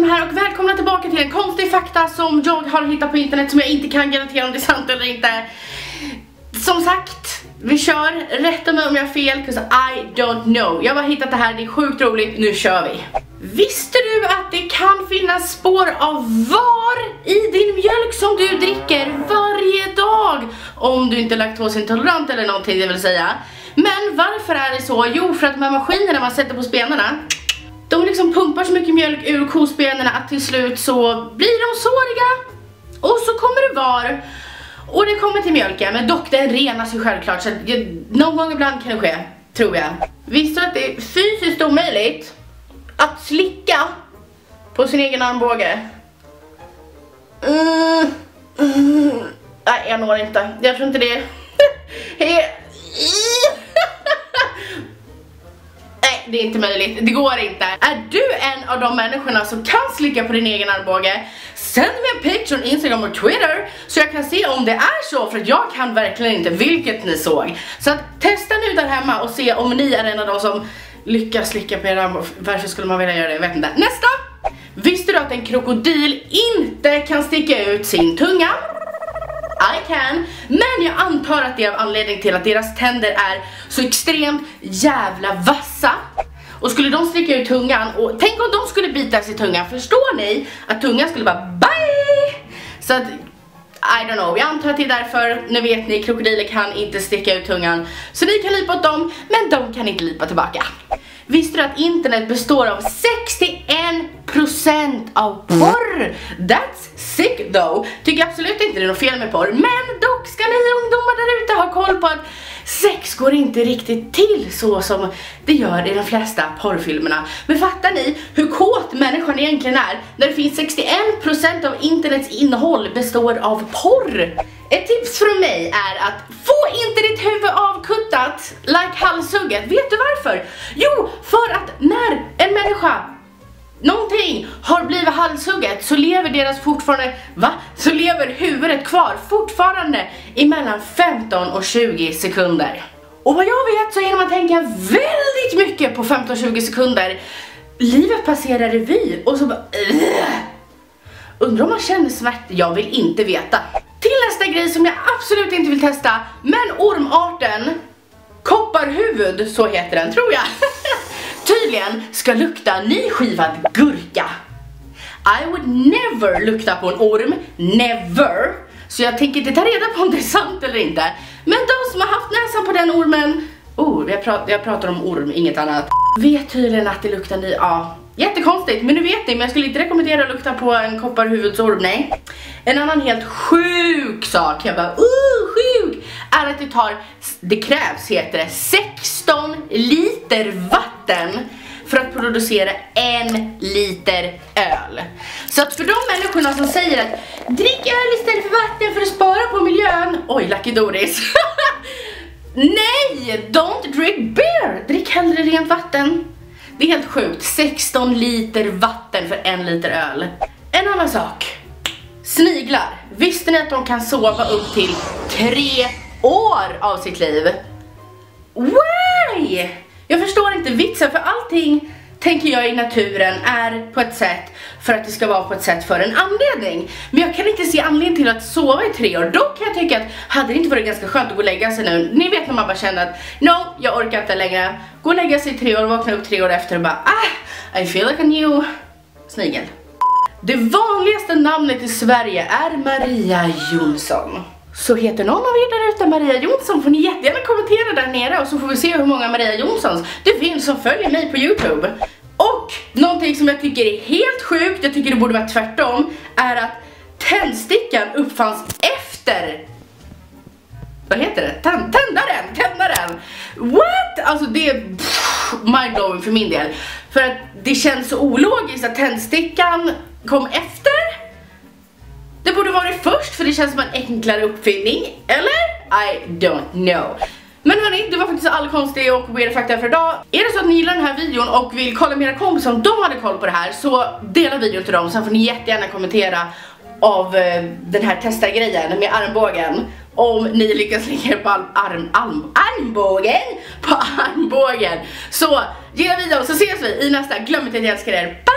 här och välkomna tillbaka till en konstig fakta som jag har hittat på internet som jag inte kan garantera om det är sant eller inte. Som sagt, vi kör, rätta mig om jag har fel, 'cause I don't know. Jag har hittat det här, det är sjukt roligt, nu kör vi. Visste du att det kan finnas spår av var i din mjölk som du dricker varje dag? Om du inte är laktosintolerant eller någonting, det vill säga. Men varför är det så? Jo, för att de här maskinerna man sätter på spenarna, de liksom pumpar så mycket mjölk ur kospenorna att till slut så blir de såriga. Och så kommer det var. Och det kommer till mjölken, men dock den renas ju självklart. Så någon gång ibland kan det ske, tror jag. Visste du att det är fysiskt omöjligt att slicka på sin egen armbåge? Nej, jag når inte. Jag tror inte det. Nej, det är inte möjligt. Det går inte. Är du en av de människorna som kan slicka på din egen armbåge? Sänd mig en picture på Instagram och Twitter så jag kan se om det är så, för att jag kan verkligen inte, vilket ni såg. Så att testa nu där hemma och se om ni är en av de som lyckas slicka på er armbåge. Varför skulle man vilja göra det? Jag vet inte. Nästa! Visste du att en krokodil inte kan sticka ut sin tunga? I can, men jag antar att det är av anledning till att deras tänder är så extremt jävla vassa. Och skulle de sticka ut tungan, och tänk om de skulle bita sig i tungan, förstår ni att tungan skulle bara bye? Så att, I don't know, jag antar att det är därför. Nu vet ni, krokodiler kan inte sticka ut tungan. Så ni kan lipa åt dem, men de kan inte lipa tillbaka. Visste du att internet består av 61% av porr? That's sick though. Tycker absolut inte det är något fel med porr, men dock ska ni ungdomar där ute ha koll på att sex går inte riktigt till så som det gör i de flesta porrfilmerna. Men fattar ni hur kåt människan egentligen är när det finns 61% av internets innehåll består av porr? Ett tips från mig är att få inte ditt huvud avkuttat like halshugget. Vet du varför? Jo, för att när en människa någonting har blivit halshugget så lever deras fortfarande, så lever huvudet kvar fortfarande i mellan 15 och 20 sekunder. Och vad jag vet så hinner man tänka väldigt mycket på 15-20 sekunder. Livet passerar revy och så bara undrar om man känner smärta. Jag vill inte veta. Till nästa grej som jag absolut inte vill testa, men ormarten kopparhuvud, så heter den, tror jag. Tydligen ska lukta nyskivad gurka. I would never lukta på en orm, never. Så jag tänker inte ta reda på om det är sant eller inte. Men de som har haft näsan på den ormen, jag pratar om orm, inget annat, vet tydligen att det luktar ny, ja. Jättekonstigt, men nu vet ni, men jag skulle inte rekommendera att lukta på en kopparhuvudsorm, nej. En annan helt sjuk sak, jag bara, sjuk, är att det krävs, heter det, 16 liter vatten för att producera 1 liter öl. Så att för de människorna som säger att drick öl istället för vatten för att spara på miljön, oj, Lucky Doris. Nej, don't drink beer, drick hellre rent vatten. Det är helt sjukt, 16 liter vatten för 1 liter öl. En annan sak, sniglar. Visste ni att de kan sova upp till 3 år av sitt liv? Why? Jag förstår inte vitsen, för allting tänker jag i naturen är på ett sätt för att det ska vara på ett sätt för en anledning. Men jag kan inte se anledning till att sova i 3 år. Dock kan jag tycka att hade det inte varit ganska skönt att gå och lägga sig nu. Ni vet när man bara känner att jag orkar inte längre. Gå och lägga sig i 3 år och vakna upp 3 år efter och bara I feel like a new snigel. Det vanligaste namnet i Sverige är Maria Jonsson. Så heter någon av er där ute Maria Jonsson, får ni jättegärna kommentera där nere och så får vi se hur många Maria Jonssons det finns som följer mig på YouTube. Och någonting som jag tycker är helt sjukt, jag tycker det borde vara tvärtom, är att tändstickan uppfanns efter, vad heter det? Tändaren. What? Alltså det är mindblowing för min del. För att det känns så ologiskt att tändstickan kom efter. Det borde vara först, för det känns som en enklare uppfinning. Eller? I don't know. Men hörni, det var faktiskt all konstig och weird fakta för idag. Är det så att ni gillar den här videon och vill kolla med era kompisar om de hade koll på det här, så dela videon till dem. Sen får ni jättegärna kommentera av den här testa-grejen med armbågen. Om ni lyckas lägga på armbågen. Så gilla videon så ses vi i nästa. Glöm inte att jag älskar er.